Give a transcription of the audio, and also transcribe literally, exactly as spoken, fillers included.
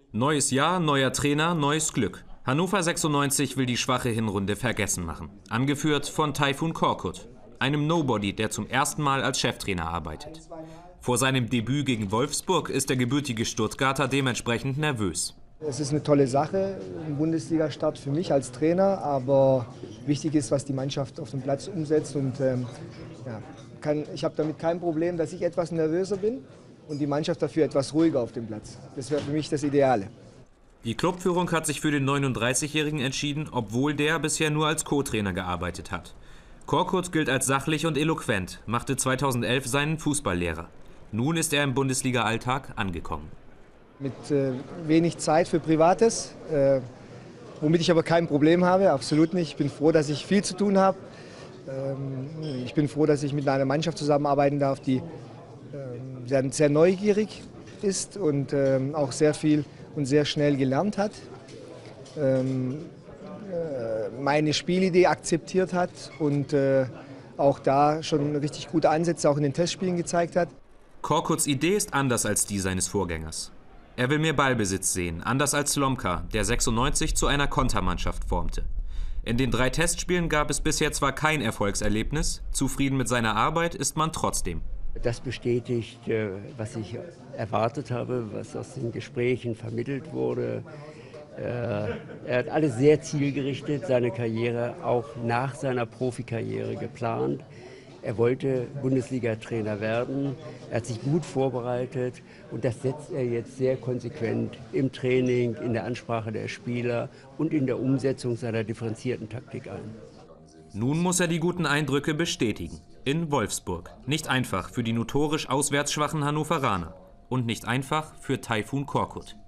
Neues Jahr, neuer Trainer, neues Glück. Hannover sechsundneunzig will die schwache Hinrunde vergessen machen. Angeführt von Tayfun Korkut, einem Nobody, der zum ersten Mal als Cheftrainer arbeitet. Vor seinem Debüt gegen Wolfsburg ist der gebürtige Stuttgarter dementsprechend nervös. Es ist eine tolle Sache, ein Bundesliga-Start für mich als Trainer, aber wichtig ist, was die Mannschaft auf dem Platz umsetzt. Und, ähm, ja, kann, ich habe damit kein Problem, dass ich etwas nervöser bin und die Mannschaft dafür etwas ruhiger auf dem Platz. Das wäre für mich das Ideale. Die Clubführung hat sich für den neununddreißigjährigen entschieden, obwohl der bisher nur als Co-Trainer gearbeitet hat. Korkut gilt als sachlich und eloquent, machte zweitausendelf seinen Fußballlehrer. Nun ist er im Bundesliga-Alltag angekommen. Mit äh, wenig Zeit für Privates, äh, womit ich aber kein Problem habe, absolut nicht. Ich bin froh, dass ich viel zu tun habe. Ähm, ich bin froh, dass ich mit einer Mannschaft zusammenarbeiten darf, die ähm, sehr, sehr neugierig ist und ähm, auch sehr viel und sehr schnell gelernt hat. Ähm, äh, meine Spielidee akzeptiert hat und äh, auch da schon richtig gute Ansätze auch in den Testspielen gezeigt hat. Korkuts Idee ist anders als die seines Vorgängers. Er will mehr Ballbesitz sehen, anders als Slomka, der sechsundneunzig zu einer Kontermannschaft formte. In den drei Testspielen gab es bisher zwar kein Erfolgserlebnis, zufrieden mit seiner Arbeit ist man trotzdem. Das bestätigt, was ich erwartet habe, was aus den Gesprächen vermittelt wurde. Er hat alles sehr zielgerichtet, seine Karriere auch nach seiner Profikarriere geplant. Er wollte Bundesliga-Trainer werden, er hat sich gut vorbereitet und das setzt er jetzt sehr konsequent im Training, in der Ansprache der Spieler und in der Umsetzung seiner differenzierten Taktik ein. Nun muss er die guten Eindrücke bestätigen. In Wolfsburg. Nicht einfach für die notorisch auswärts schwachen Hannoveraner. Und nicht einfach für Tayfun Korkut.